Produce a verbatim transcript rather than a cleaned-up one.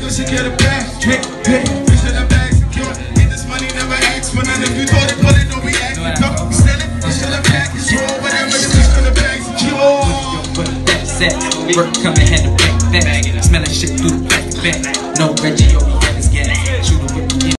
never secure the bag. Trick, pick, fish in the bag, secure. Get this money, never ask for none. If you thought it, put it, don't react. Talk, sell it, fish in the bag, it's raw. Whatever the fish in the bag, secure. Set, work coming hand to back, that smelling shit through the plastic bag. No Reggie, oh, we got his gas. Shoot a whip.